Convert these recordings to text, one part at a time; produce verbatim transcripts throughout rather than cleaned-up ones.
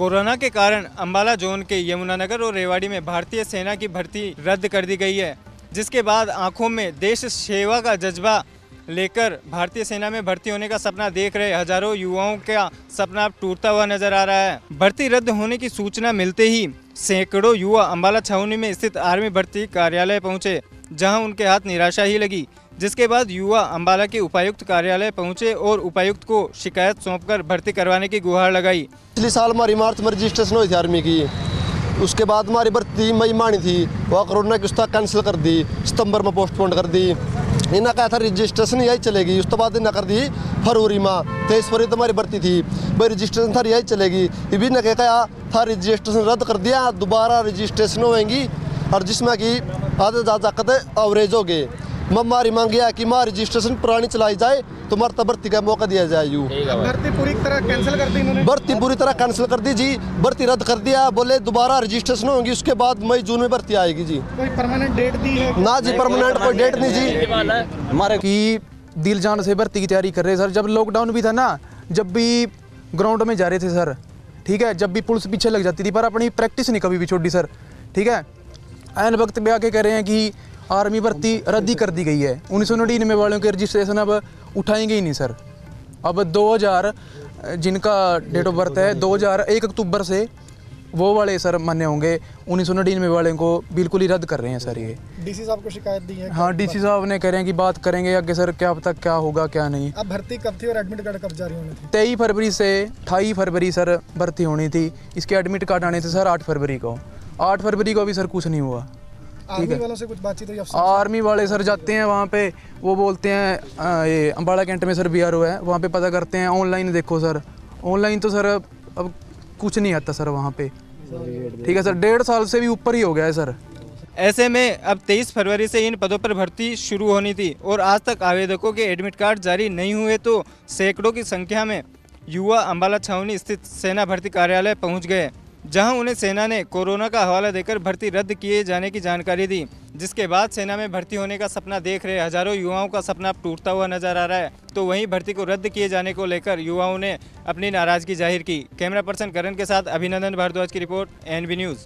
Corona के कारण Ambala zone के यमुनानगर और रेवाड़ी में भारतीय सेना की भर्ती रद्द कर दी गई है, जिसके बाद आंखों में देश सेवा का जज्बा लेकर भारतीय सेना में भर्ती होने का सपना देख रहे हजारों युवाओं का सपना टूटता हुआ नजर आ रहा है। भर्ती रद्द होने की सूचना मिलते ही सैकड़ों युवा अंबाला छावनी में स्थित आर्मी भर्ती कार्यालय पहुंचे, जहां उनके हाथ निराशा ही लगी। जिसके बाद युवा अंबाला के उपायुक्त कार्यालय पहुंचे और उपायुक्त को शिकायत सौंपकर भर्ती करवाने की गुहार लगाई। पिछले साल हमारी मार्च में रजिस्ट्रेशन हुई थी आर्मी की, उसके बाद हमारी भर्ती मई मानी थी, वह कोरोना की उसका कैंसिल कर दी, सितंबर में पोस्टपोन कर दी। इन्हें कहा था रजिस्ट्रेशन यही चलेगी, उसके बाद इन्हें कर दी फरवरी में, तेईस फरवरी तो हमारी भर्ती थी, भाई रजिस्ट्रेशन था यही चलेगी। ये भी ने कहा था रजिस्ट्रेशन रद्द कर दिया, दोबारा रजिस्ट्रेशन होएंगी और जिसमें कि आधे ज़्यादा कदे अवरेज हो गए। हमारी मांग है कि हमारी रजिस्ट्रेशन पुरानी चलाई जाए तो हमारे भर्ती का मौका दिया जाए। यू भर्ती पूरी तरह कैंसिल कर दी इन्होंने, भर्ती पूरी तरह कैंसिल कर दी जी, भर्ती रद्द कर दिया। बोले दोबारा रजिस्ट्रेशन होगी, उसके बाद मई जून में भर्ती आएगी जी। कोई परमानेंट डेट दी है? ना जी, परमानेंट कोई डेट नहीं जी। हमारे की दिल जान से भर्ती की तैयारी कर रहे हैं सर। जब लॉकडाउन भी था ना, जब भी ग्राउंड में जा रहे थे सर, ठीक है, जब भी पुलिस पीछे लग जाती थी, पर अपनी प्रैक्टिस नहीं कभी भी छोड़ी सर, ठीक है। ऐन वक्त पे आके कह रहे हैं कि आर्मी भर्ती रद्द ही कर दी गई है, उन्नीस सौ नड़िनवे वालों के रजिस्ट्रेशन अब उठाएंगे ही नहीं सर। अब दो हज़ार जिनका डेट ऑफ बर्थ है दो हज़ार एक अक्टूबर से वो वाले सर मान्य होंगे, उन्नीस सौ नड़िनवे वाले को बिल्कुल ही रद्द कर रहे हैं सर। ये डीसी साहब को शिकायत दी है? हाँ, डीसी साहब ने कह रहे हैं कि बात करेंगे आगे सर, क्या पता क्या होगा क्या नहीं। अब भर्ती कब थी और एडमिट कार्ड कब जारी होनी थी? तेईस फरवरी से अट्ठाईस फरवरी सर भर्ती होनी थी, इसके एडमिट कार्ड आने थे सर आठ फरवरी को। आठ फरवरी को अभी सर कुछ नहीं हुआ। आर्मी वालों से कुछ बातचीत हुई? आर्मी वाले सर जाते हैं वहाँ पे, वो बोलते हैं आ, ये अंबाला कैंट में सर बी आर ओ है, वहाँ पे पता करते हैं। ऑनलाइन देखो सर, ऑनलाइन तो सर अब कुछ नहीं आता सर वहाँ पे, ठीक है सर। डेढ़ साल से भी ऊपर ही हो गया है सर। ऐसे में अब तेईस फरवरी से इन पदों पर भर्ती शुरू होनी थी और आज तक आवेदकों के एडमिट कार्ड जारी नहीं हुए, तो सैकड़ों की संख्या में युवा अंबाला छावनी स्थित सेना भर्ती कार्यालय पहुंच गए, जहां उन्हें सेना ने कोरोना का हवाला देकर भर्ती रद्द किए जाने की जानकारी दी। जिसके बाद सेना में भर्ती होने का सपना देख रहे हजारों युवाओं का सपना अब टूटता हुआ नजर आ रहा है। तो वहीं भर्ती को रद्द किए जाने को लेकर युवाओं ने अपनी नाराजगी जाहिर की। कैमरा पर्सन करण के साथ अभिनंदन भारद्वाज की रिपोर्ट, एन बी न्यूज़।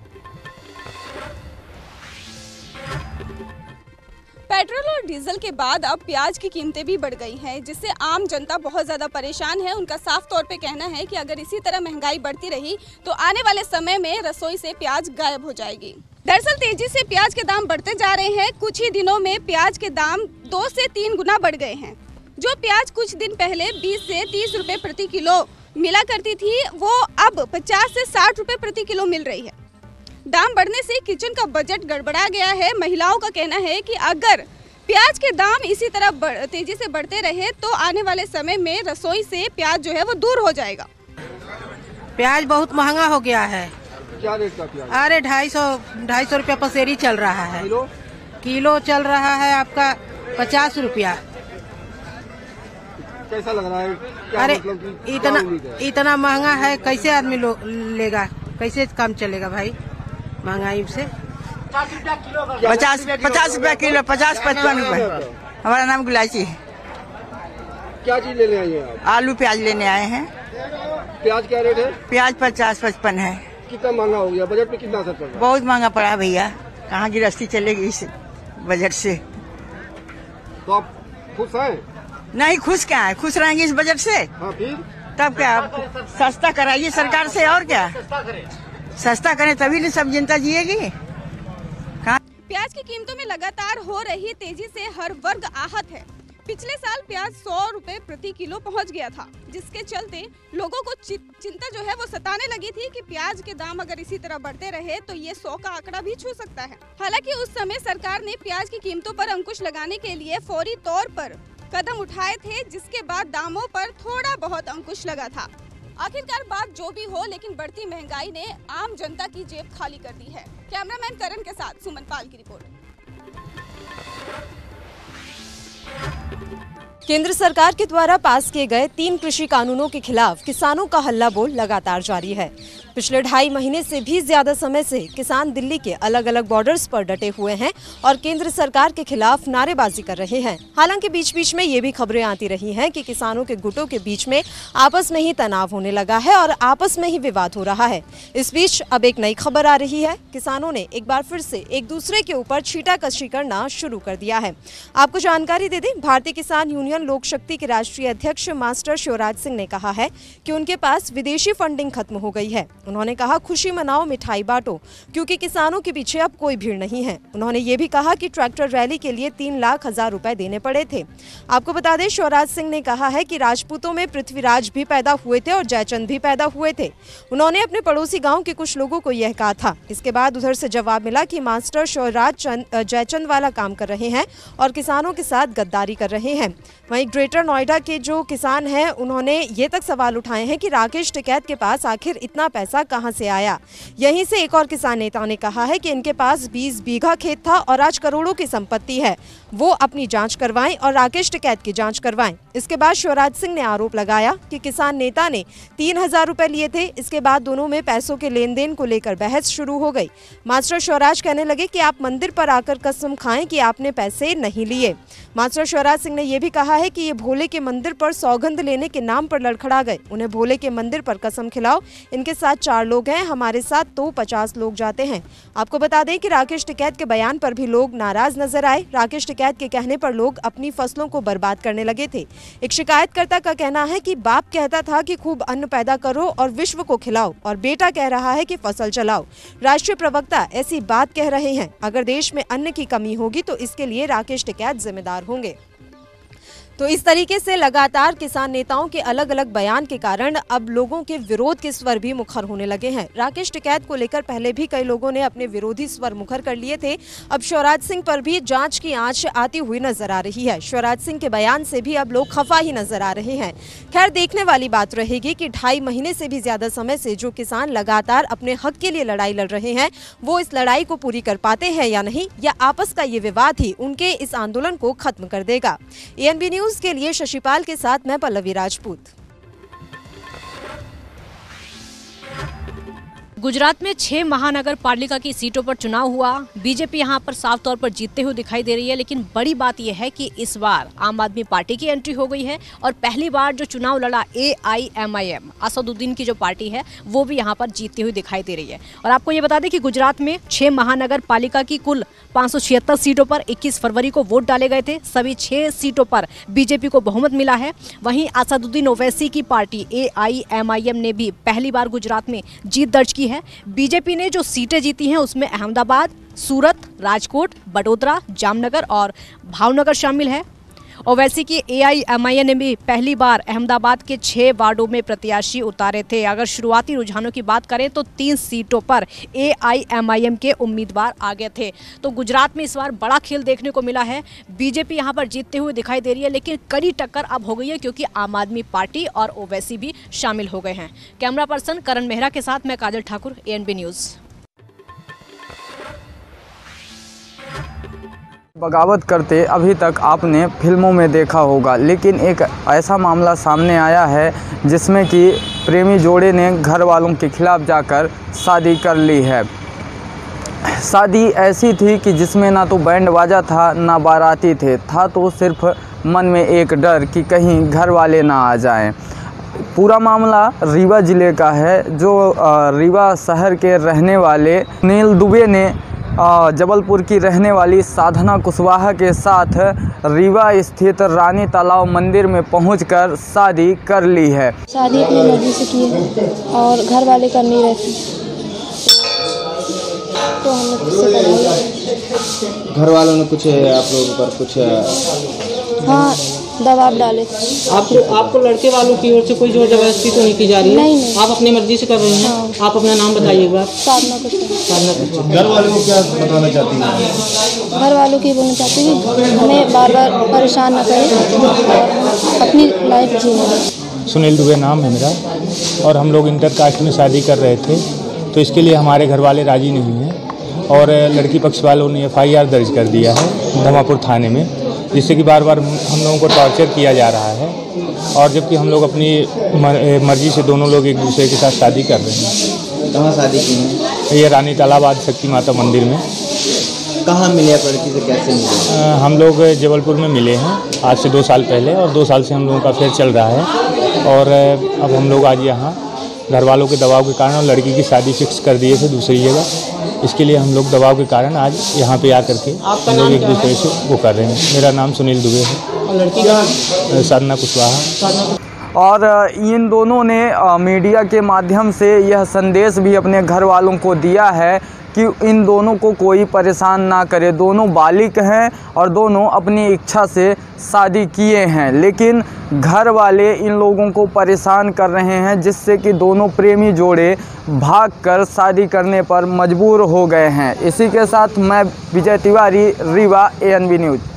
पेट्रोल और डीजल के बाद अब प्याज की कीमतें भी बढ़ गई हैं, जिससे आम जनता बहुत ज़्यादा परेशान है। उनका साफ तौर पे कहना है कि अगर इसी तरह महंगाई बढ़ती रही तो आने वाले समय में रसोई से प्याज गायब हो जाएगी। दरअसल तेजी से प्याज के दाम बढ़ते जा रहे हैं। कुछ ही दिनों में प्याज के दाम दो से तीन गुना बढ़ गए हैं। जो प्याज कुछ दिन पहले बीस से तीस रुपये प्रति किलो मिला करती थी, वो अब पचास से साठ रुपये प्रति किलो मिल रही है। दाम बढ़ने से किचन का बजट गड़बड़ा गया है। महिलाओं का कहना है कि अगर प्याज के दाम इसी तरह तेजी से बढ़ते रहे तो आने वाले समय में रसोई से प्याज जो है वो दूर हो जाएगा। प्याज बहुत महंगा हो गया है। क्या रेट का प्याज? अरे ढाई सौ ढाई सौ रुपया पसेरी चल रहा है। किलो किलो चल रहा है आपका पचास रुपया। कैसा लग रहा है? क्या अरे मतलब इतना इतना महंगा है, कैसे आदमी लेगा, कैसे काम चलेगा भाई महंगाई से? पचास पचास रुपया किलो, पचास पचपन रुपए। हमारा नाम गुलाची। क्या चीज लेने आए हैं आप? आलू प्याज लेने आए हैं। प्याज क्या रेट है? प्याज पचास पचपन है। कितना महंगा हो गया? बजट पे कितना असर पड़ रहा है? बहुत महंगा पड़ा भैया, कहाँ गृहस्थी चलेगी इस बजट से। तो आप खुश हैं? नहीं, खुश क्या है, खुश रहेंगे इस बजट से। हाँ, फिर तब क्या, सस्ता कराइए सरकार से, और क्या सस्ता करें तभी नहीं सब जनता जिएगी। प्याज की कीमतों में लगातार हो रही तेजी से हर वर्ग आहत है। पिछले साल प्याज सौ रुपए प्रति किलो पहुंच गया था, जिसके चलते लोगों को चिंता जो है वो सताने लगी थी कि प्याज के दाम अगर इसी तरह बढ़ते रहे तो ये सौ का आंकड़ा भी छू सकता है। हालांकि उस समय सरकार ने प्याज की कीमतों पर अंकुश लगाने के लिए फौरी तौर पर कदम उठाए थे, जिसके बाद दामों पर थोड़ा बहुत अंकुश लगा था। आखिरकार बात जो भी हो, लेकिन बढ़ती महंगाई ने आम जनता की जेब खाली कर दी है। कैमरामैन करण के साथ सुमन पाल की रिपोर्ट। केंद्र सरकार के द्वारा पास किए गए तीन कृषि कानूनों के खिलाफ किसानों का हल्ला बोल लगातार जारी है। पिछले ढाई महीने से भी ज्यादा समय से किसान दिल्ली के अलग अलग बॉर्डर्स पर डटे हुए हैं और केंद्र सरकार के खिलाफ नारेबाजी कर रहे हैं। हालांकि बीच बीच में ये भी खबरें आती रही हैं कि किसानों के गुटों के बीच में आपस में ही तनाव होने लगा है और आपस में ही विवाद हो रहा है। इस बीच अब एक नई खबर आ रही है। किसानों ने एक बार फिर से एक दूसरे के ऊपर छींटाकशी करना शुरू कर दिया है। आपको जानकारी दे दें, भारतीय किसान यूनियन लोक शक्ति के राष्ट्रीय अध्यक्ष मास्टर शिवराज सिंह ने कहा है कि उनके पास विदेशी फंडिंग खत्म हो गई है। उन्होंने कहा, खुशी मनाओ, मिठाई बांटो, क्योंकि किसानों के पीछे अब कोई भीड़ नहीं है। उन्होंने ये भी कहा कि ट्रैक्टर रैली के लिए तीन लाख हजार रुपए देने पड़े थे। आपको बता दें, शिवराज सिंह ने कहा है कि राजपूतों में पृथ्वीराज भी पैदा हुए थे और जयचंद भी पैदा हुए थे। उन्होंने अपने पड़ोसी गाँव के कुछ लोगों को यह कहा था। इसके बाद उधर से जवाब मिला कि मास्टर शिवराज जयचंद वाला काम कर रहे हैं और किसानों के साथ गद्दारी कर रहे हैं। वहीं ग्रेटर नोएडा के जो किसान हैं, उन्होंने ये तक सवाल उठाए हैं कि राकेश टिकैत के पास आखिर इतना पैसा कहां से आया। यहीं से एक और किसान नेता ने कहा है कि इनके पास बीस बीघा खेत था और आज करोड़ों की संपत्ति है। वो अपनी जांच करवाएं और राकेश टिकैत की जांच करवाएं। इसके बाद शिवराज सिंह ने आरोप लगाया कि किसान नेता ने तीन हजार रुपए लिए थे। इसके बाद दोनों में पैसों के लेन देन को लेकर बहस शुरू हो गई। मास्टर शिवराज कहने लगे कि आप मंदिर पर आकर कसम खाएं कि आपने पैसे नहीं लिए। मास्टर शिवराज सिंह ने यह भी कहा है कि ये भोले के मंदिर पर सौगंध लेने के नाम पर लड़खड़ा गए। उन्हें भोले के मंदिर पर कसम खिलाओ। इनके साथ चार लोग हैं, हमारे साथ तो पचास लोग जाते हैं। आपको बता दें कि राकेश टिकैत के बयान पर भी लोग नाराज नजर आए। राकेश टिकैत के कहने पर लोग अपनी फसलों को बर्बाद करने लगे थे। एक शिकायतकर्ता का कहना है कि बाप कहता था कि खूब अन्न पैदा करो और विश्व को खिलाओ, और बेटा कह रहा है कि फसल चलाओ। राष्ट्रीय प्रवक्ता ऐसी बात कह रहे हैं। अगर देश में अन्न की कमी होगी तो इसके लिए राकेश टिकैत जिम्मेदार होंगे। तो इस तरीके से लगातार किसान नेताओं के अलग अलग बयान के कारण अब लोगों के विरोध के स्वर भी मुखर होने लगे हैं। राकेश टिकैत को लेकर पहले भी कई लोगों ने अपने विरोधी स्वर मुखर कर लिए थे। अब शिवराज सिंह पर भी जांच की आंच आती हुई नजर आ रही है। शिवराज सिंह के बयान से भी अब लोग खफा ही नजर आ रहे हैं। खैर, देखने वाली बात रहेगी कि ढाई महीने से भी ज्यादा समय से जो किसान लगातार अपने हक के लिए लड़ाई लड़ रहे हैं, वो इस लड़ाई को पूरी कर पाते हैं या नहीं, या आपस का ये विवाद ही उनके इस आंदोलन को खत्म कर देगा। एएनबी न्यूज के लिए शशिपाल के साथ मैं पल्लवी राजपूत। गुजरात में छह महानगर पालिका की सीटों पर चुनाव हुआ। बीजेपी यहां पर साफ तौर पर जीतते हुए दिखाई दे रही है, लेकिन बड़ी बात यह है कि इस बार आम आदमी पार्टी की एंट्री हो गई है और पहली बार जो चुनाव लड़ा A I M I M Asaduddin की जो पार्टी है, वो भी यहां पर जीतती हुई दिखाई दे रही है। और आपको ये बता दें कि गुजरात में छह महानगर पालिका की कुल पाँच सौ छिहत्तर सीटों पर इक्कीस फरवरी को वोट डाले गए थे। सभी छह सीटों पर बीजेपी को बहुमत मिला है। वहीं असदुद्दीन ओवैसी की पार्टी A I M I M ने भी पहली बार गुजरात में जीत दर्ज की है। बीजेपी ने जो सीटें जीती हैं उसमें अहमदाबाद, सूरत, राजकोट, बड़ोदरा, जामनगर और भावनगर शामिल है। ओवैसी की ए आई एम आई एम ने भी पहली बार अहमदाबाद के छह वार्डों में प्रत्याशी उतारे थे। अगर शुरुआती रुझानों की बात करें तो तीन सीटों पर ए आई एम आई एम के उम्मीदवार आगे थे। तो गुजरात में इस बार बड़ा खेल देखने को मिला है। बीजेपी यहां पर जीतते हुए दिखाई दे रही है, लेकिन कड़ी टक्कर अब हो गई है क्योंकि आम आदमी पार्टी और ओवैसी भी शामिल हो गए हैं। कैमरा पर्सन करण मेहरा के साथ मैं Kajal Thakur, A N B news. बगावत करते अभी तक आपने फिल्मों में देखा होगा, लेकिन एक ऐसा मामला सामने आया है जिसमें कि प्रेमी जोड़े ने घर वालों के खिलाफ जाकर शादी कर ली है। शादी ऐसी थी कि जिसमें ना तो बैंड बाजा था ना बाराती थे, था तो सिर्फ मन में एक डर कि कहीं घर वाले ना आ जाएं। पूरा मामला रीवा ज़िले का है, जो रीवा शहर के रहने वाले सुनील दुबे ने जबलपुर की रहने वाली साधना कुशवाहा के साथ रीवा स्थित रानी तालाब मंदिर में पहुंचकर शादी कर ली है। शादी अपनी मर्जी से की है और घर वाले कर नहीं रहे थे, तो हमने खुद से कराई। घर वालों ने कुछ आप लोगों पर कुछ हाँ दबाव डाले। आपको आपको लड़के वालों की ओर से कोई जोर जबरदस्ती तो नहीं की जा रही है? नहीं, नहीं। आप अपनी मर्जी से कर रहे हैं। हाँ। आप अपना नाम बताइए एक बार। साधना कुशवाहा। घर वालों को क्या बताना चाहती हैं? घर वालों की बोलना चाहती है हमें बार बार परेशान न करें और अपनी लाइफ जीने दें। सुनील दुबे नाम है मेरा, और हम लोग इंटर कास्ट में शादी कर रहे थे, तो इसके लिए हमारे घर वाले राजी नहीं हैं और लड़की पक्ष वालों ने एफ आई आर दर्ज कर दिया है धमापुर थाने में। जिससे कि बार बार हम लोगों को टॉर्चर किया जा रहा है, और जबकि हम लोग अपनी मर्जी से दोनों लोग एक दूसरे के साथ शादी कर रहे हैं। कहाँ शादी की है? ये रानी तालाबाद शक्ति माता मंदिर में। कहाँ मिले आप लड़की से, कैसे मिले? हम लोग जबलपुर में मिले हैं आज से दो साल पहले, और दो साल से हम लोगों का अफेयर चल रहा है। और अब हम लोग आज यहाँ घर वालों के दबाव के कारण और लड़की की शादी फिक्स कर दिए थे दूसरी जगह, इसके लिए हम लोग दबाव के कारण आज यहाँ पे आकर के हम लोग एक दूसरे से वो कर रहे हैं। मेरा नाम सुनील दुबे है। और लड़की का साधना कुशवाहा। और इन दोनों ने मीडिया के माध्यम से यह संदेश भी अपने घर वालों को दिया है कि इन दोनों को कोई परेशान ना करे। दोनों बालिग हैं और दोनों अपनी इच्छा से शादी किए हैं, लेकिन घर वाले इन लोगों को परेशान कर रहे हैं, जिससे कि दोनों प्रेमी जोड़े भागकर शादी करने पर मजबूर हो गए हैं। इसी के साथ मैं Vijay Tiwari, Rewa, A N B news.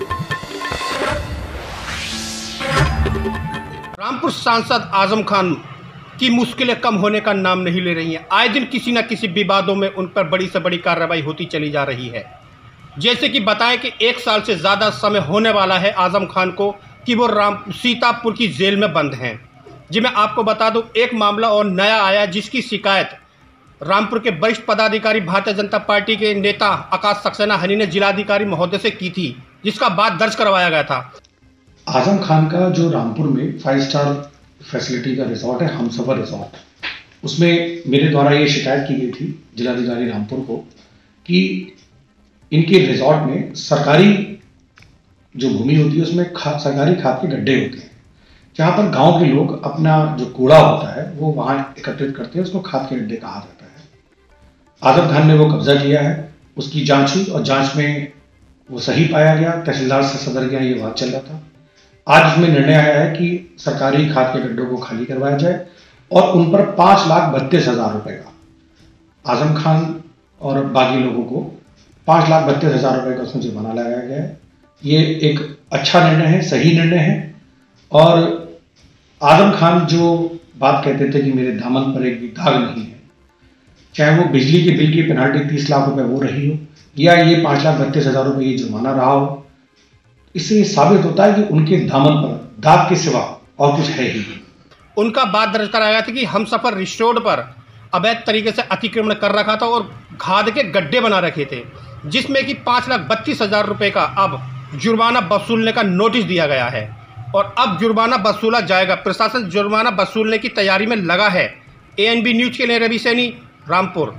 Rampur सांसद आजम खान की मुश्किलें कम होने का नाम नहीं ले रही हैं। आए दिन किसी न किसी विवादों में उन पर बड़ी से बड़ी कार्रवाई होती चली जा रही है। जैसे कि बताएं कि एक साल से ज़्यादा समय होने वाला है आजम खान को कि वो राम सीतापुर की जेल में बंद हैं। जी मैं आपको बता दूं, एक मामला और नया आया जिसकी शिकायत रामपुर के वरिष्ठ पदाधिकारी भारतीय जनता पार्टी के नेता आकाश सक्सेना हनी ने जिलाधिकारी महोदय से की थी, जिसका बाद दर्ज करवाया गया था। आजम खान का जो रामपुर में फाइव स्टार फैसिलिटी का रिजॉर्ट है, हमसफर रिजॉर्ट, उसमें मेरे द्वारा ये शिकायत की गई थी जिलाधिकारी रामपुर को कि इनके रिजॉर्ट में सरकारी जो भूमि होती है उसमें खा, सरकारी खाद के गड्ढे होते हैं, जहाँ पर गांव के लोग अपना जो कूड़ा होता है वो वहाँ एकत्रित करते हैं, उसको खाद के गड्ढे कहा जाता है। आजम खान ने वो कब्जा किया है, उसकी जाँच हुई और जाँच में वो सही पाया गया। तहसीलदार से सदर गया, ये बात चल रहा था। आज उसमें निर्णय आया है कि सरकारी खाद के गड्ढों को खाली करवाया जाए और उन पर पांच लाख बत्तीस हजार रुपए का, आजम खान और बाकी लोगों को पांच लाख बत्तीस हजार रुपए का उसमें जुर्माना लगाया गया है। ये एक अच्छा निर्णय है, सही निर्णय है। और आजम खान जो बात कहते थे कि मेरे दामन पर एक भी दाग नहीं है, चाहे वो बिजली के बिल की पेनाल्टी तीस लाख रुपए वो रही हो या ये पांच लाख बत्तीस हजार रुपए ये जुर्माना रहा हो, इससे ये साबित होता है कि उनके दामन पर दाग के सिवा और कुछ है ही नहीं। उनका बात दर्ज कराया गया था कि हमसफर रिसोर्ट पर अवैध तरीके से अतिक्रमण कर रखा था और खाद के गड्ढे बना रखे थे, जिसमें कि पाँच लाख बत्तीस हजार रुपये का अब जुर्माना वसूलने का नोटिस दिया गया है और अब जुर्माना वसूला जाएगा। प्रशासन जुर्माना वसूलने की तैयारी में लगा है। ए एन बी न्यूज के लिए रवि सैनी, रामपुर।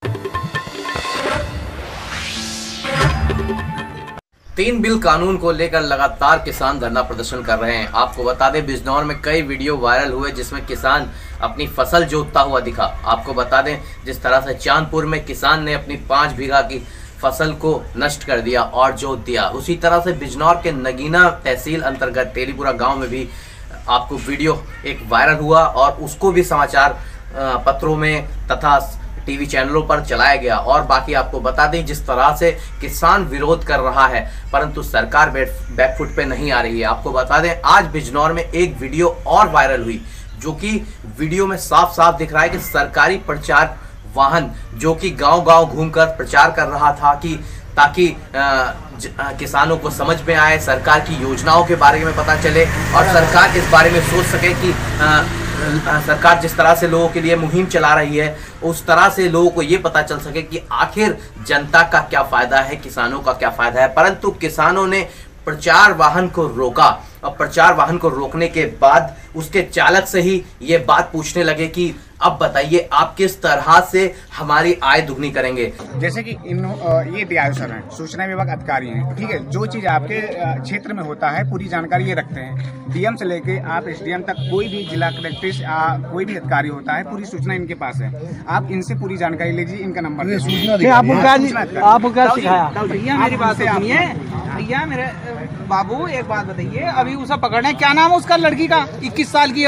तीन बिल कानून को लेकर लगातार किसान धरना प्रदर्शन कर रहे हैं। आपको बता दें बिजनौर में कई वीडियो वायरल हुए जिसमें किसान अपनी फसल जोतता हुआ दिखा। आपको बता दें जिस तरह से चांदपुर में किसान ने अपनी पाँच बीघा की फसल को नष्ट कर दिया और जोत दिया, उसी तरह से बिजनौर के नगीना तहसील अंतर्गत तेलीपुरा गांव में भी आपको वीडियो एक वायरल हुआ और उसको भी समाचार पत्रों में तथा टीवी चैनलों पर चलाया गया। और बाकी आपको बता दें जिस तरह से किसान विरोध कर रहा है परंतु सरकार बैकफुट पे नहीं आ रही है। आपको बता दें आज बिजनौर में एक वीडियो और वायरल हुई जो कि वीडियो में साफ साफ दिख रहा है कि सरकारी प्रचार वाहन जो कि गांव-गांव घूमकर प्रचार कर रहा था कि ताकि आ, ज, आ, किसानों को समझ में आए, सरकार की योजनाओं के बारे में पता चले और सरकार इस बारे में सोच सके कि आ, सरकार जिस तरह से लोगों के लिए मुहिम चला रही है उस तरह से लोगों को ये पता चल सके कि आखिर जनता का क्या फायदा है, किसानों का क्या फायदा है। परंतु किसानों ने प्रचार वाहन को रोका और प्रचार वाहन को रोकने के बाद उसके चालक से ही ये बात पूछने लगे कि अब बताइए आप किस तरह से हमारी आय दुगनी करेंगे। जैसे कि इन ये डी आई ओ सर हैं, सूचना विभाग अधिकारी हैं, ठीक है, जो चीज़ आपके क्षेत्र में होता है पूरी जानकारी ये रखते हैं। डी एम से लेके आप एस डी एम तक कोई भी जिला कलेक्टर कोई भी अधिकारी होता है पूरी सूचना इनके पास है। आप इनसे पूरी जानकारी लीजिए, इनका नंबर आपको क्या सिखाया? भैया मेरी बात सुनिए, भैया मेरे बाबू एक बात बताइए, अभी उसे पकड़ना है, क्या नाम है उसका लड़की का? इक्कीस साल की है वो,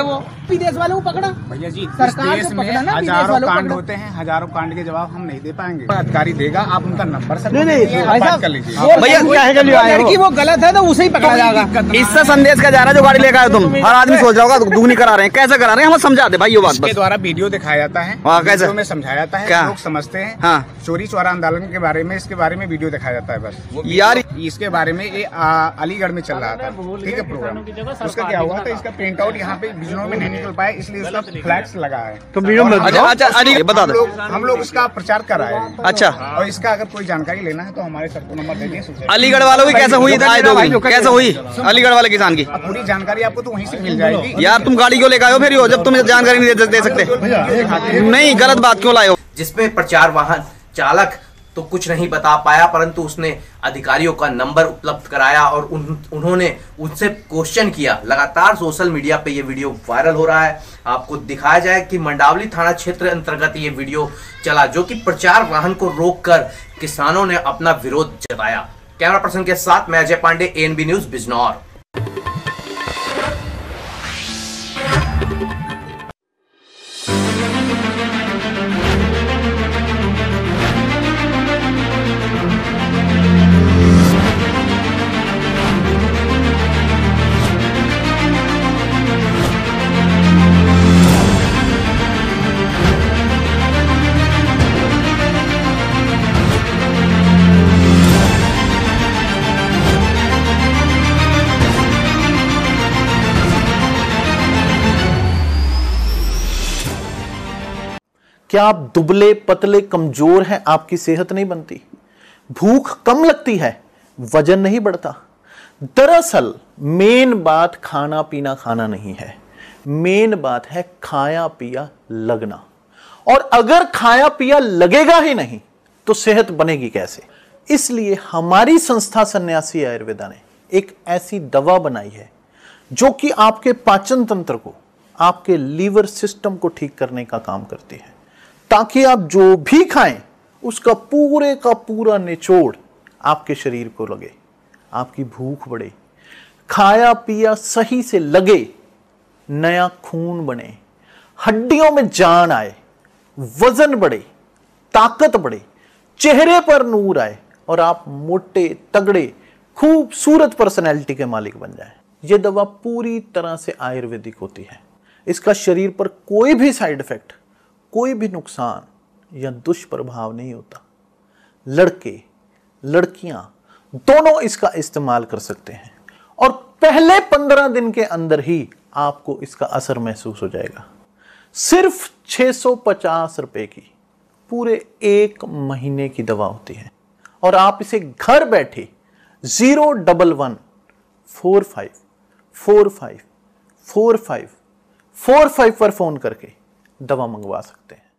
यूपी देश वालों को पकड़ा भैया जी, इस सरकार देश को में पकड़ा ना, विदेश हजारों वालों को कांड पकड़ा। होते हैं, हजारों कांड के जवाब हम नहीं दे पाएंगे। अधिकारी देगा, आप उनका नंबर सब नहीं नहीं दीजिए, भाई बात साहब, कर लीजिए। वो भैया लड़की- के लिए आए हो? लड़की वो गलत है तो उसे ही पकड़ा जाएगा। इससे संदेश क्या जा रहा है जो गाड़ी लेकर आए तुम? हर आदमी सोच रहा होगा दुगनी करा रहे हैं, कैसे करा रहे हैं? हम समझा दे भाई ये बात इसके बस। द्वारा वीडियो दिखाया जाता है, हाँ, कैसे? वीडियो में समझाया जाता है, क्या? लोग समझते हैं। हाँ। चोरी चोरा आंदोलन के बारे में, इसके बारे में वीडियो दिखाया जाता है बस। वो यार इसके बारे में ये आ, अलीगढ़ में चल रहा था, ठीक है प्रोग्राम। उसका क्या हुआ था, इसका प्रिंट आउट यहाँ पे बिजनौर में नहीं निकल पाया, इसलिए उसका फ्लैक्स लगा है। तो वीडियो में अच्छा अच्छा अली बता दो। हम लोग इसका प्रचार कर रहे हैं। अच्छा। और इसका अगर कोई जानकारी लेना है तो हमारे सर को नंबर दे दिए। अलीगढ़ वालों की कैसे हुई आए दो कैसे हुई अलीगढ़ वाले किसान की? पूरी जानकारी आपको तो वहीं से मिल जाएगी। यार तुम गाड़ी क्यों लेकर आए हो फिर हो जब तुम जानकारी नहीं दे, दे सकते? नहीं, गलत बात क्यों लाए हो? जिसमें प्रचार वाहन चालक तो कुछ नहीं बता पाया, परंतु उसने अधिकारियों का नंबर उपलब्ध कराया और उन, उन्होंने उनसे क्वेश्चन किया। लगातार सोशल मीडिया पे ये वीडियो वायरल हो रहा है। आपको दिखाया जाए कि मंडावली थाना क्षेत्र अंतर्गत ये वीडियो चला, जो कि प्रचार वाहन को रोककर किसानों ने अपना विरोध जताया। कैमरा पर्सन के साथ मैं अजय पांडे, एएनबी न्यूज बिजनौर। क्या आप दुबले पतले कमजोर हैं? आपकी सेहत नहीं बनती, भूख कम लगती है, वजन नहीं बढ़ता? दरअसल मेन बात खाना पीना खाना नहीं है, मेन बात है खाया पिया लगना। और अगर खाया पिया लगेगा ही नहीं तो सेहत बनेगी कैसे? इसलिए हमारी संस्था सन्यासी आयुर्वेदा ने एक ऐसी दवा बनाई है जो कि आपके पाचन तंत्र को, आपके लीवर सिस्टम को ठीक करने का काम करती है, ताकि आप जो भी खाएं उसका पूरे का पूरा निचोड़ आपके शरीर को लगे, आपकी भूख बढ़े, खाया पिया सही से लगे, नया खून बने, हड्डियों में जान आए, वजन बढ़े, ताकत बढ़े, चेहरे पर नूर आए और आप मोटे तगड़े खूबसूरत पर्सनैलिटी के मालिक बन जाएं। यह दवा पूरी तरह से आयुर्वेदिक होती है। इसका शरीर पर कोई भी साइड इफेक्ट, कोई भी नुकसान या दुष्प्रभाव नहीं होता। लड़के लड़कियां दोनों इसका इस्तेमाल कर सकते हैं और पहले पंद्रह दिन के अंदर ही आपको इसका असर महसूस हो जाएगा। सिर्फ छह सौ पचास रुपए की पूरे एक महीने की दवा होती है और आप इसे घर बैठे zero double one four five four five four five four five पर फोन करके दवा मंगवा सकते हैं।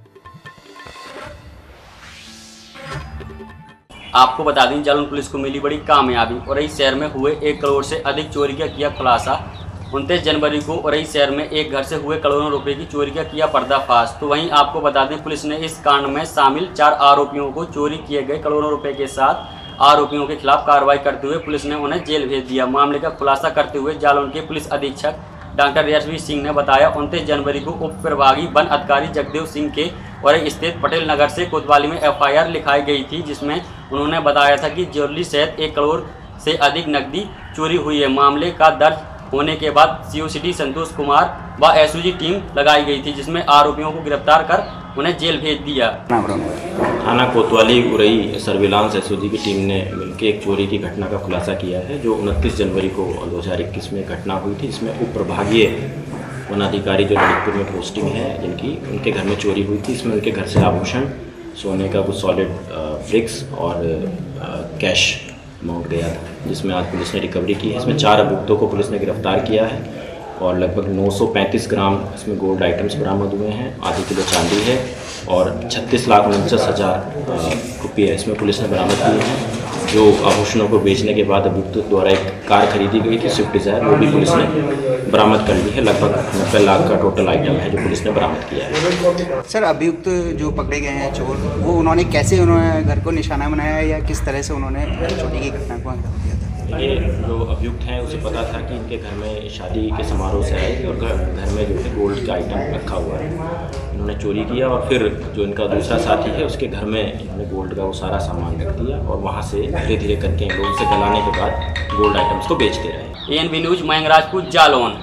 आपको बता दें, जालौन पुलिस को मिली बड़ी कामयाबी। औरई शहर में हुए एक करोड़ से अधिक चोरी का किया खुलासा। उनतीस जनवरी को औरई शहर में एक घर से हुए करोड़ों रुपए की चोरी का किया पर्दाफाश। तो वहीं आपको बता दें, पुलिस ने इस कांड में शामिल चार आरोपियों को चोरी किए गए करोड़ों रुपए के साथ आरोपियों के खिलाफ कार्रवाई करते हुए पुलिस ने उन्हें जेल भेज दिया। मामले का खुलासा करते हुए जालौन के पुलिस अधीक्षक डॉक्टर यशवी सिंह ने बताया, उनतीस जनवरी को उप प्रभागी वन अधिकारी जगदेव सिंह के और स्थित पटेल नगर से कोतवाली में एफ आई आर लिखाई गई थी, जिसमें उन्होंने बताया था कि ज्वेलरी सहित एक करोड़ से अधिक नकदी चोरी हुई है। मामले का दर्ज होने के बाद सीओ सिटी संतोष कुमार व एस ओ जी टीम लगाई गई थी, जिसमें आरोपियों को गिरफ्तार कर उन्हें जेल भेज दिया। थाना कोतवाली Orai surveillance S O G की टीम ने मिलकर एक चोरी की घटना का खुलासा किया है, जो उनतीस जनवरी को दो हज़ार इक्कीस में घटना हुई थी। इसमें उप प्रभागीय वनाधिकारी जो ललितपुर में पोस्टिंग है जिनकी, उनके घर में चोरी हुई थी। इसमें उनके घर से आभूषण, सोने का कुछ सॉलिड ब्रिक्स और कैश अमाउंट गया था, जिसमें आज पुलिस ने रिकवरी की है। इसमें चार अभियुक्तों को पुलिस ने गिरफ्तार किया है और लगभग नौ सौ पैंतीस ग्राम इसमें गोल्ड आइटम्स बरामद हुए हैं, आधी किलो चांदी है और छत्तीस लाख उनचास हज़ार रुपये इसमें पुलिस ने बरामद किए हैं। जो आभूषणों को बेचने के बाद अभियुक्त द्वारा एक कार खरीदी गई थी स्विफ्ट डिज़ायर, वो भी पुलिस ने बरामद कर ली है। लगभग नब्बे लाख का टोटल आइटम है जो पुलिस ने बरामद किया है। सर, अभियुक्त जो पकड़े गए हैं चोर, वो उन्होंने कैसे उन्होंने घर को निशाना बनाया या किस तरह से उन्होंने चोरी की घटना को अंजाम दिया था? ये जो अभियुक्त हैं उसे पता था कि इनके घर में शादी के समारोह से आए थे और घर घर में जो है गोल्ड का आइटम रखा हुआ है। इन्होंने चोरी किया और फिर जो इनका दूसरा साथी है उसके घर में इन्होंने गोल्ड का वो सारा सामान रख दिया और वहाँ से धीरे धीरे करके इन लोगों से गलाने के बाद गोल्ड आइटम्स को बेचते रहे। A N B news Mayank Rajput Jalaun.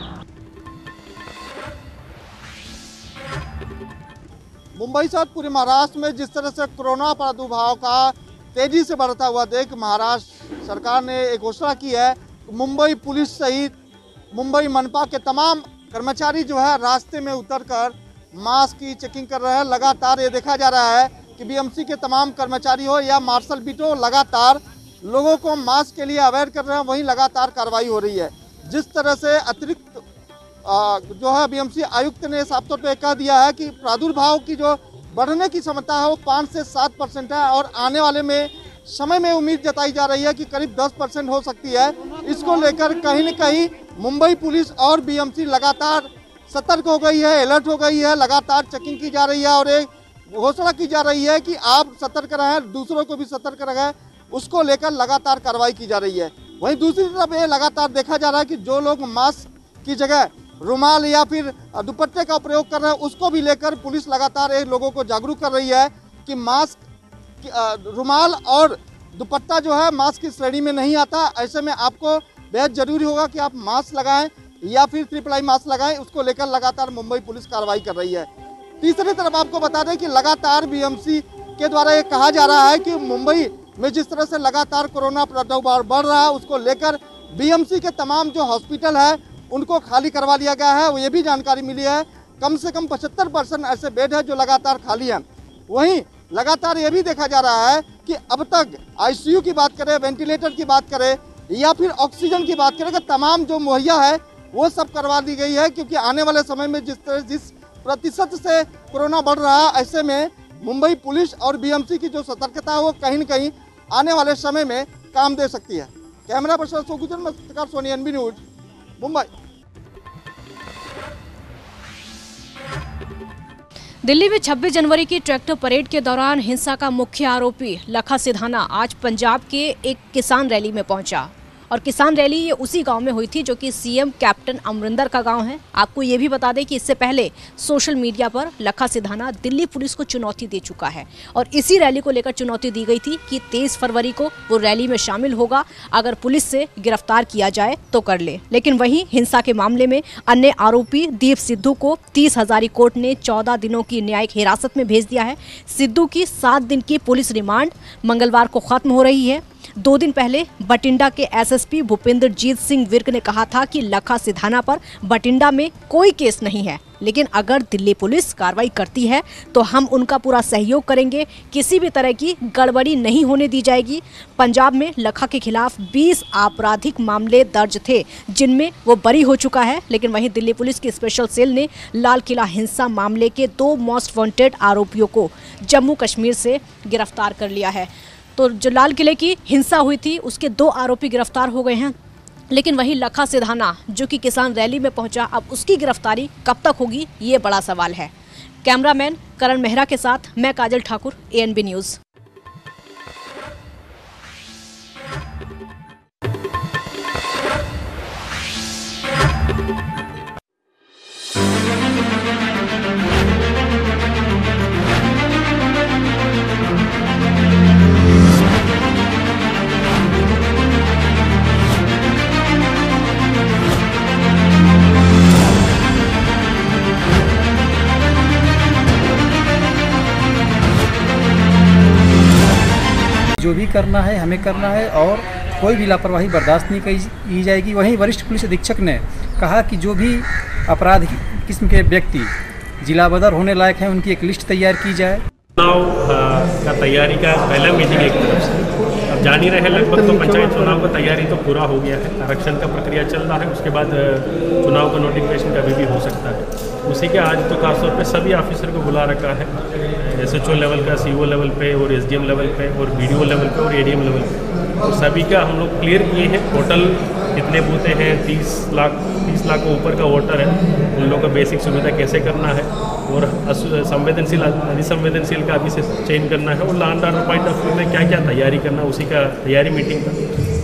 Mumbai सहित पूरे महाराष्ट्र में जिस तरह से कोरोना प्रादुर्भाव का तेजी से बढ़ता हुआ देख महाराष्ट्र सरकार ने एक घोषणा की है। मुंबई पुलिस सहित मुंबई मनपा के तमाम कर्मचारी जो है रास्ते में उतरकर मास्क की चेकिंग कर रहे हैं। लगातार ये देखा जा रहा है कि बीएमसी के तमाम कर्मचारी हो या मार्शल बीट हो, लगातार लोगों को मास्क के लिए अवेयर कर रहे हैं। वहीं लगातार कार्रवाई हो रही है। जिस तरह से अतिरिक्त जो है बीएमसी आयुक्त ने साफ तौर पे कह दिया है कि प्रादुर्भाव की जो बढ़ने की क्षमता है वो पाँच से सात परसेंट है और आने वाले में समय में उम्मीद जताई जा रही है कि करीब दस परसेंट हो सकती है। इसको लेकर कहीं न कहीं मुंबई पुलिस और बीएमसी लगातार सतर्क हो गई है, अलर्ट हो गई है। लगातार चेकिंग की जा रही है और एक घोषणा की जा रही है कि आप सतर्क रहें, दूसरों को भी सतर्क रहें। उसको लेकर लगातार कार्रवाई की जा रही है। वहीं दूसरी तरफ ये लगातार देखा जा रहा है कि जो लोग मास्क की जगह रुमाल या फिर दुपट्टे का प्रयोग कर रहे हैं उसको भी लेकर पुलिस लगातार ये लोगों को जागरूक कर रही है कि मास्क रुमाल और दुपट्टा जो है मास्क की श्रेणी में नहीं आता। ऐसे में आपको बेहद जरूरी होगा कि आप मास्क लगाएं या फिर ट्रिपल आई मास्क लगाएं। उसको लेकर लगातार मुंबई पुलिस कार्रवाई कर रही है। तीसरी तरफ आपको बता दें कि लगातार बीएमसी के द्वारा ये कहा जा रहा है कि मुंबई में जिस तरह से लगातार कोरोना प्रादुर्भाव बढ़ रहा है उसको लेकर बीएमसी के तमाम जो हॉस्पिटल है उनको खाली करवा लिया गया है। वो ये भी जानकारी मिली है कम से कम पचहत्तर परसेंट ऐसे बेड है जो लगातार खाली हैं। वहीं लगातार ये भी देखा जा रहा है कि अब तक आईसीयू की बात करें, वेंटिलेटर की बात करें या फिर ऑक्सीजन की बात करें कि तमाम जो मुहैया है वो सब करवा दी गई है। क्योंकि आने वाले समय में जिस तरह जिस प्रतिशत से कोरोना बढ़ रहा है ऐसे में मुंबई पुलिस और बीएमसी की जो सतर्कता है वो कहीं न कहीं आने वाले समय में काम दे सकती है। कैमरा पर्सन सोगुजर सोनी एनबी न्यूज मुंबई। दिल्ली में छब्बीस जनवरी की ट्रैक्टर परेड के दौरान हिंसा का मुख्य आरोपी लखा सिधाना आज पंजाब के एक किसान रैली में पहुंचा और किसान रैली ये उसी गांव में हुई थी जो कि सीएम कैप्टन अमरिंदर का गांव है। आपको ये भी बता दें कि इससे पहले सोशल मीडिया पर लखा सिधाना दिल्ली पुलिस को चुनौती दे चुका है और इसी रैली को लेकर चुनौती दी गई थी कि तेईस फरवरी को वो रैली में शामिल होगा, अगर पुलिस से गिरफ्तार किया जाए तो कर ले। लेकिन वहीं हिंसा के मामले में अन्य आरोपी दीप सिद्धू को तीस हजारी कोर्ट ने चौदह दिनों की न्यायिक हिरासत में भेज दिया है। सिद्धू की सात दिन की पुलिस रिमांड मंगलवार को खत्म हो रही है। दो दिन पहले बठिंडा के एसएसपी भूपिंदरजीत सिंह विर्क ने कहा था कि लखा सिधाना पर बठिंडा में कोई केस नहीं है, लेकिन अगर दिल्ली पुलिस कार्रवाई करती है तो हम उनका पूरा सहयोग करेंगे, किसी भी तरह की गड़बड़ी नहीं होने दी जाएगी। पंजाब में लखा के खिलाफ बीस आपराधिक मामले दर्ज थे जिनमें वो बरी हो चुका है, लेकिन वहीं दिल्ली पुलिस की स्पेशल सेल ने लाल किला हिंसा मामले के दो मोस्ट वांटेड आरोपियों को जम्मू कश्मीर से गिरफ्तार कर लिया है। तो जो लाल किले की हिंसा हुई थी उसके दो आरोपी गिरफ्तार हो गए हैं, लेकिन वही लखा सिधाना जो कि किसान रैली में पहुंचा, अब उसकी गिरफ्तारी कब तक होगी ये बड़ा सवाल है। कैमरामैन करण मेहरा के साथ मैं काजल ठाकुर, एएनबी न्यूज़। जो भी करना है हमें करना है और कोई भी लापरवाही बर्दाश्त नहीं की जाएगी। वहीं वरिष्ठ पुलिस अधीक्षक ने कहा कि जो भी अपराध किस्म के व्यक्ति जिला बदर होने लायक हैं उनकी एक लिस्ट तैयार की जाए। चुनाव का तैयारी का पहला मीटिंग एक तरफ से, अब जान ही रहे लगभग तो पंचायत चुनाव का तैयारी तो पूरा हो गया है, आरक्षण का प्रक्रिया चल रहा है, उसके बाद चुनाव का नोटिफिकेशन कभी भी हो सकता है। उसी के आज तो खासतौर पे सभी ऑफिसर को बुला रखा है, एसएचओ लेवल का, सीओ लेवल पे और एसडीएम लेवल पे और बीडीओ लेवल पे और एडीएम लेवल पे, तो सभी का हम लोग क्लियर किए हैं। टोटल कितने बूथे हैं, तीस लाख तीस लाख को ऊपर का वोटर है, उन लोगों का बेसिक सुविधा कैसे करना है और संवेदनशील अधिसंवेदनशील का अभी से चयन करना है और law and order point of view में क्या क्या तैयारी करना, उसी का तैयारी मीटिंग था।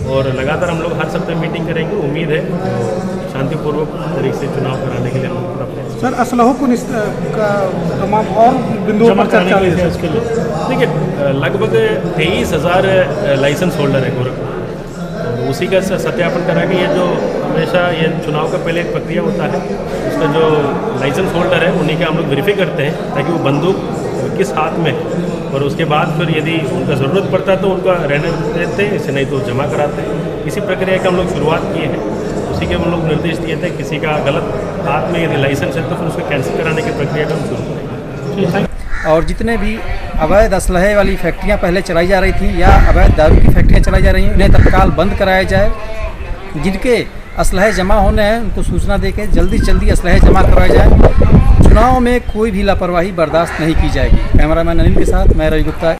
और लगातार हम लोग हर सप्ताह मीटिंग करेंगे। उम्मीद है शांतिपूर्वक तरीके से चुनाव कराने के लिए हम लोग पूरा प्रयास। सर असलहों को का तमाम और बिंदुओं पर चर्चा हुई है उसके लिए। देखिए लगभग तेईस हज़ार लाइसेंस होल्डर है गोरखपुर, तो उसी का सत्यापन करा के ये जो हमेशा ये चुनाव का पहले एक प्रक्रिया होता है, उसका जो लाइसेंस होल्डर है उन्हीं का हम लोग वेरीफाई करते हैं ताकि वो बंदूक किस हाथ में, और उसके बाद फिर यदि उनका ज़रूरत पड़ता है तो उनका रहने देते हैं, इसे नहीं तो जमा कराते हैं। इसी प्रक्रिया का हम लोग शुरुआत किए हैं, उसी के हम लोग निर्देश दिए थे। किसी का गलत हाथ में यदि लाइसेंस है तो फिर उसको कैंसिल कराने की प्रक्रिया का हम शुरू करेंगे। और जितने भी अवैध असलहे वाली फैक्ट्रियां पहले चलाई जा रही थी या अवैध दारू की फैक्ट्रियां चलाई जा रही हैं, उन्हें तत्काल बंद कराया जाए। जिनके असलहे जमा होने हैं उनको सूचना देके जल्दी जल्दी असलहे जमा करवाए जाए। चुनाव में कोई भी लापरवाही बर्दाश्त नहीं की जाएगी। कैमरामैन अनिल के साथ मैं रवि गुप्ता।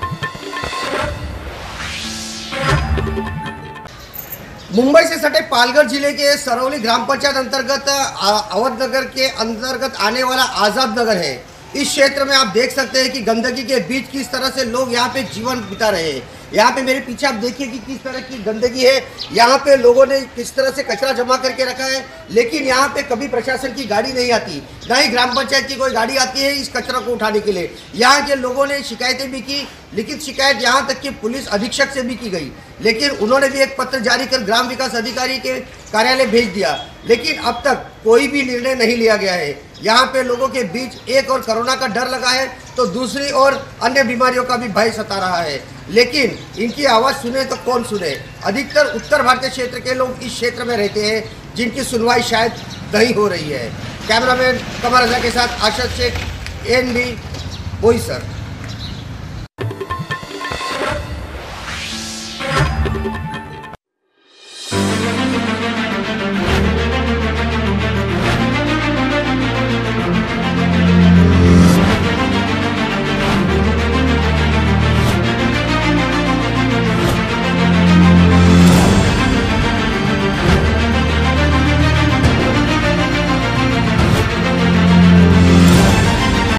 मुंबई से सटे पालघर जिले के सरौली ग्राम पंचायत अंतर्गत अवध नगर के अंतर्गत आने वाला आज़ाद नगर है। इस क्षेत्र में आप देख सकते हैं कि गंदगी के बीच किस तरह से लोग यहाँ पे जीवन बिता रहे हैं। यहाँ पे मेरे पीछे आप देखिए कि किस तरह की गंदगी है। यहाँ पे लोगों ने किस तरह से कचरा जमा करके रखा है, लेकिन यहाँ पे कभी प्रशासन की गाड़ी नहीं आती, ना ही ग्राम पंचायत की कोई गाड़ी आती है इस कचरा को उठाने के लिए। यहाँ के लोगों ने शिकायतें भी की, लिखित शिकायत यहाँ तक कि पुलिस अधीक्षक से भी की गई, लेकिन उन्होंने भी एक पत्र जारी कर ग्राम विकास अधिकारी के कार्यालय भेज दिया, लेकिन अब तक कोई भी निर्णय नहीं लिया गया है। यहाँ पे लोगों के बीच एक और कोरोना का डर लगा है तो दूसरी ओर अन्य बीमारियों का भी भय सता रहा है, लेकिन इनकी आवाज़ सुने तो कौन सुने। अधिकतर उत्तर भारतीय क्षेत्र के लोग इस क्षेत्र में रहते हैं जिनकी सुनवाई शायद नहीं हो रही है। कैमरामैन कमर रजा के साथ आशा शेख, एन बी बोईसर।